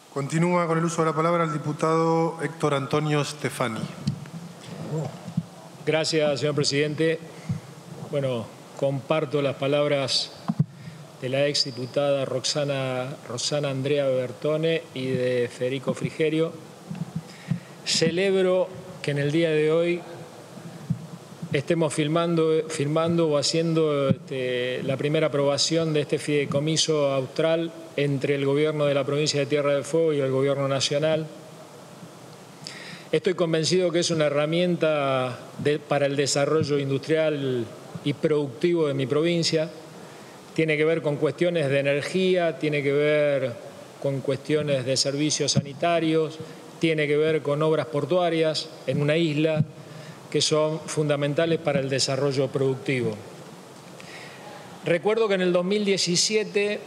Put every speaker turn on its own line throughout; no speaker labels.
Continúa con el uso de la palabra el diputado Héctor Antonio Stefani.
Gracias, señor presidente. Bueno, comparto las palabras de la exdiputada Roxana Andrea Bertone y de Federico Frigerio. Celebro que en el día de hoy estemos firmando o haciendo la primera aprobación de este fideicomiso austral entre el gobierno de la provincia de Tierra del Fuego y el gobierno nacional. Estoy convencido que es una herramienta para el desarrollo industrial y productivo de mi provincia. Tiene que ver con cuestiones de energía, tiene que ver con cuestiones de servicios sanitarios, tiene que ver con obras portuarias en una isla que son fundamentales para el desarrollo productivo. Recuerdo que en el 2017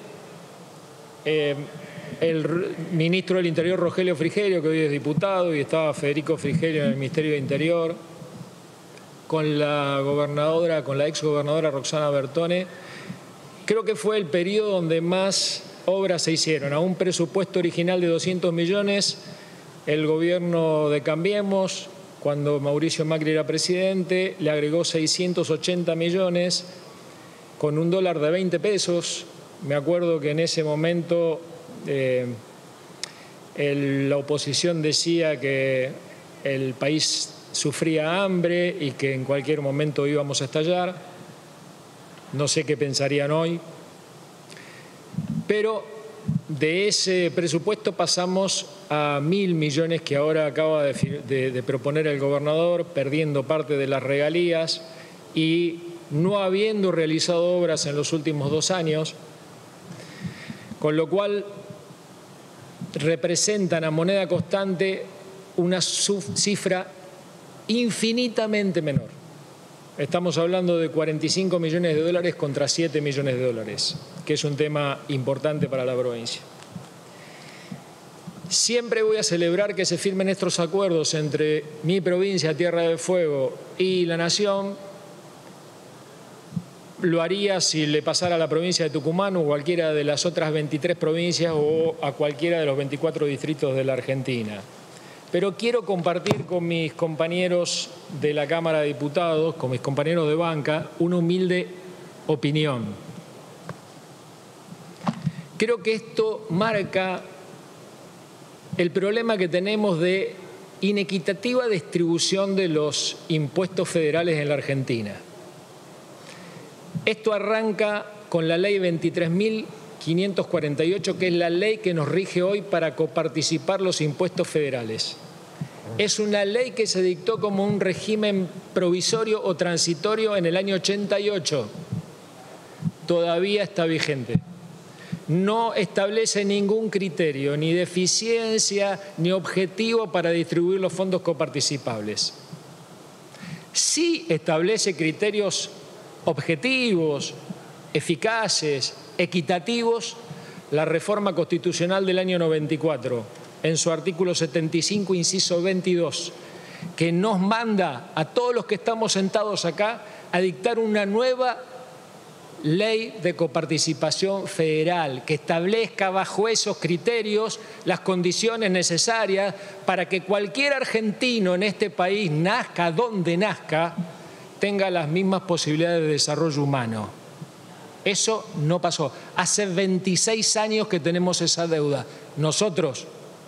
el ministro del Interior, Rogelio Frigerio, que hoy es diputado, y estaba Federico Frigerio en el Ministerio de Interior, con la exgobernadora Roxana Bertone, creo que fue el periodo donde más obras se hicieron. A un presupuesto original de 200 millones, el gobierno de Cambiemos, cuando Mauricio Macri era presidente, le agregó 680 millones con un dólar de 20 pesos. Me acuerdo que en ese momento la oposición decía que el país sufría hambre y que en cualquier momento íbamos a estallar. No sé qué pensarían hoy. Pero de ese presupuesto pasamos a 1.000 millones que ahora acaba de proponer el gobernador, perdiendo parte de las regalías y no habiendo realizado obras en los últimos 2 años, con lo cual representan a moneda constante una cifra infinitamente menor. Estamos hablando de 45 millones de dólares contra 7 millones de dólares, que es un tema importante para la provincia. Siempre voy a celebrar que se firmen estos acuerdos entre mi provincia, Tierra del Fuego, y la Nación. Lo haría si le pasara a la provincia de Tucumán o cualquiera de las otras 23 provincias o a cualquiera de los 24 distritos de la Argentina. Pero quiero compartir con mis compañeros de la Cámara de Diputados, con mis compañeros de banca, una humilde opinión. Creo que esto marca el problema que tenemos de inequitativa distribución de los impuestos federales en la Argentina. Esto arranca con la ley 23.548, que es la ley que nos rige hoy para coparticipar los impuestos federales. Es una ley que se dictó como un régimen provisorio o transitorio en el año 88. Todavía está vigente. No establece ningún criterio, ni de eficiencia, ni objetivo para distribuir los fondos coparticipables. Sí establece criterios objetivos, eficaces, equitativos, la reforma constitucional del año 94, en su artículo 75, inciso 22, que nos manda a todos los que estamos sentados acá a dictar una nueva ley de coparticipación federal que establezca bajo esos criterios las condiciones necesarias para que cualquier argentino en este país, nazca donde nazca, tenga las mismas posibilidades de desarrollo humano. Eso no pasó. Hace 26 años que tenemos esa deuda. Nosotros.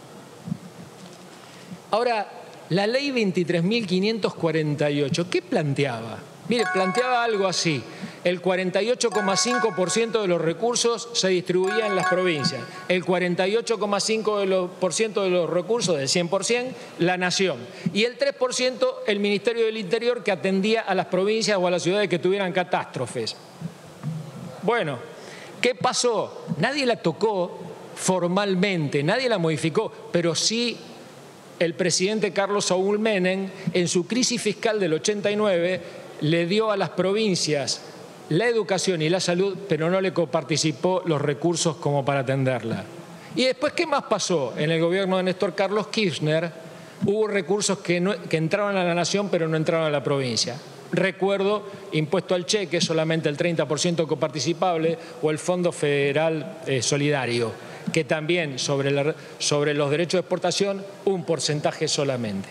Ahora, la ley 23.548, ¿qué planteaba? Mire, planteaba algo así. El 48,5% de los recursos se distribuía en las provincias. El 48,5% de los recursos, del 100%, la Nación. Y el 3% el Ministerio del Interior, que atendía a las provincias o a las ciudades que tuvieran catástrofes. Bueno, ¿qué pasó? Nadie la tocó formalmente, nadie la modificó, pero sí el presidente Carlos Saúl Menem, en su crisis fiscal del 89, le dio a las provincias la educación y la salud, pero no le coparticipó los recursos como para atenderla. Y después, ¿qué más pasó? En el gobierno de Néstor Carlos Kirchner hubo recursos que entraron a la Nación, pero no entraron a la provincia. Recuerdo impuesto al cheque, solamente el 30% coparticipable, o el Fondo Federal Solidario, que también sobre los derechos de exportación un porcentaje solamente.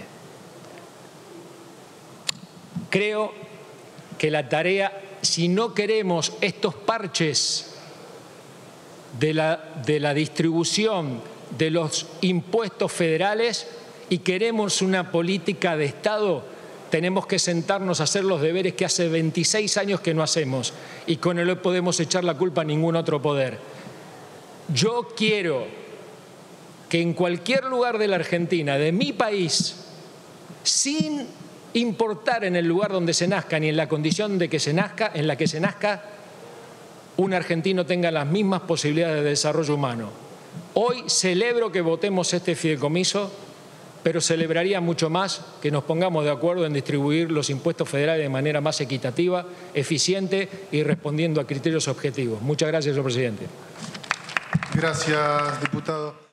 Creo que la tarea, si no queremos estos parches de la distribución de los impuestos federales y queremos una política de Estado, tenemos que sentarnos a hacer los deberes que hace 26 años que no hacemos y con él no podemos echar la culpa a ningún otro poder. Yo quiero que en cualquier lugar de la Argentina, de mi país, sin importar en el lugar donde se nazca ni en la condición de que se nazca, en la que se nazca, un argentino tenga las mismas posibilidades de desarrollo humano. Hoy celebro que votemos este fideicomiso, pero celebraría mucho más que nos pongamos de acuerdo en distribuir los impuestos federales de manera más equitativa, eficiente y respondiendo a criterios objetivos. Muchas gracias, señor presidente.
Gracias, diputado.